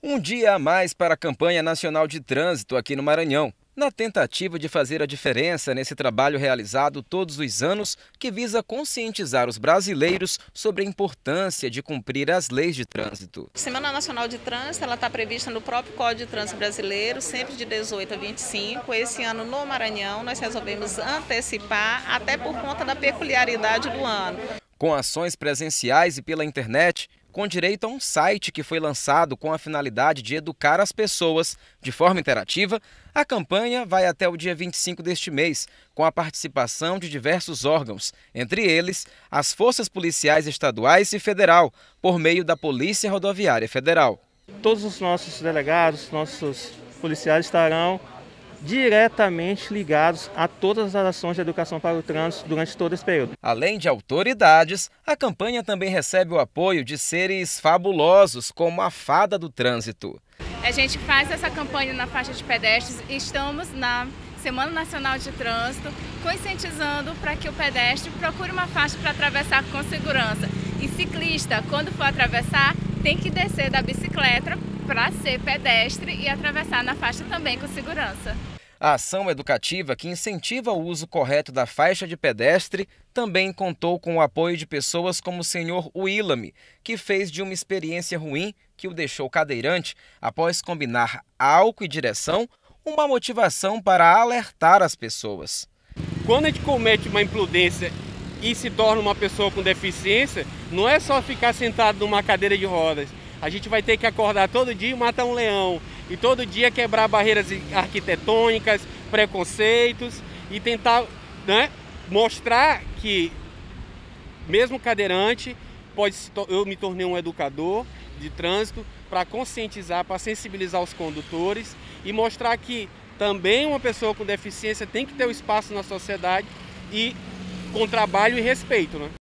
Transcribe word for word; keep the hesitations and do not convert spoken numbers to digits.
Um dia a mais para a campanha nacional de trânsito aqui no Maranhão, na tentativa de fazer a diferença nesse trabalho realizado todos os anos que visa conscientizar os brasileiros sobre a importância de cumprir as leis de trânsito. A Semana Nacional de Trânsito está prevista no próprio Código de Trânsito Brasileiro, sempre de dezoito a vinte e cinco. Esse ano no Maranhão nós resolvemos antecipar, até por conta da peculiaridade do ano. Com ações presenciais e pela internet, com direito a um site que foi lançado com a finalidade de educar as pessoas de forma interativa, a campanha vai até o dia vinte e cinco deste mês, com a participação de diversos órgãos, entre eles as forças policiais estaduais e federal, por meio da Polícia Rodoviária Federal. Todos os nossos delegados, nossos policiais estarão diretamente ligados a todas as ações de educação para o trânsito durante todo esse período. Além de autoridades, a campanha também recebe o apoio de seres fabulosos, como a Fada do Trânsito. A gente faz essa campanha na faixa de pedestres e estamos na Semana Nacional de Trânsito, conscientizando para que o pedestre procure uma faixa para atravessar com segurança. E ciclista, quando for atravessar, tem que descer da bicicleta para ser pedestre e atravessar na faixa também com segurança. A ação educativa que incentiva o uso correto da faixa de pedestre também contou com o apoio de pessoas como o senhor Willame, que fez de uma experiência ruim que o deixou cadeirante após combinar álcool e direção uma motivação para alertar as pessoas. Quando a gente comete uma imprudência e se torna uma pessoa com deficiência, não é só ficar sentado numa cadeira de rodas. A gente vai ter que acordar todo dia e matar um leão. E todo dia quebrar barreiras arquitetônicas, preconceitos e tentar, né, mostrar que, mesmo cadeirante, pode, eu me tornei um educador de trânsito para conscientizar, para sensibilizar os condutores e mostrar que também uma pessoa com deficiência tem que ter o espaço na sociedade e com trabalho e respeito, né?